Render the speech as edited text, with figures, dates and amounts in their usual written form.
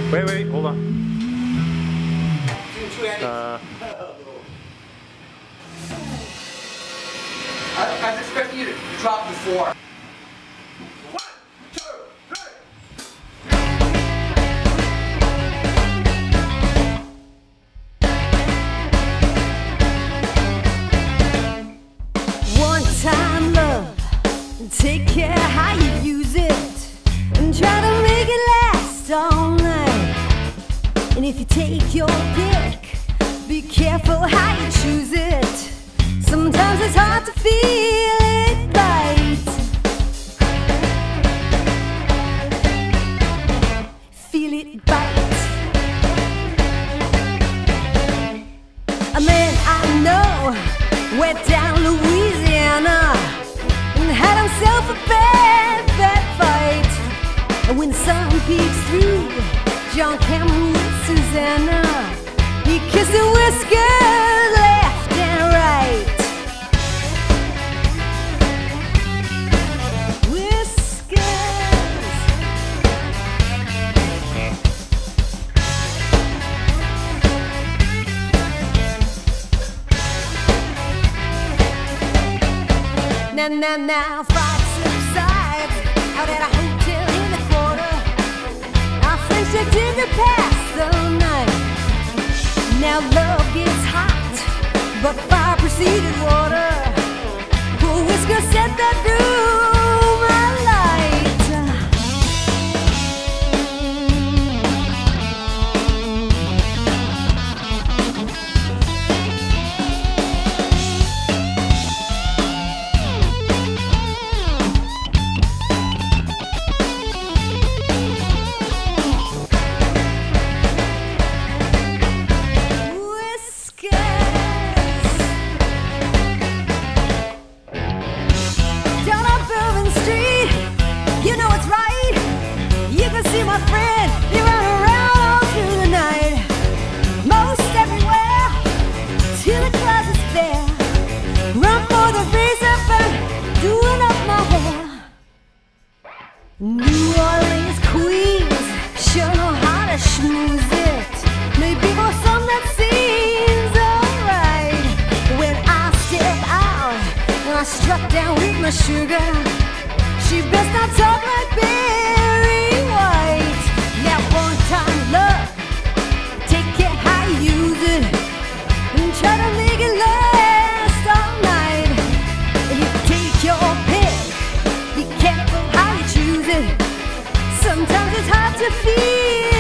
Wait, hold on. I was expecting you to drop before. Time love, take care how you use it, and try to make it last all night. And if you take your pick, be careful how you choose it. Sometimes it's hard to feel it bite. Feel it bite. A man I know went down Louisiana and had himself a bad fight. And when the sun peeks through John Cameron with Susanna, he kissed her whiskers left and right. Now, fight subsides out at a hotel in the quarter. Our friendship didn't pass the night. Now love gets hot, but fire preceded water. Poor whiskers set that room alight. See my friend, he run around all through the night. Most everywhere, till the closet's bare. Run for the razor, but doing up my hair. New Orleans Queens sure know how to schmooze it. Maybe for some that seems alright. When I step out and I struck down with my sugar, she best not talk like Barry White. Now one time love, take care how you use it, and try to make it last all night. And you take your pick, be careful how you choose it. Sometimes it's hard to feel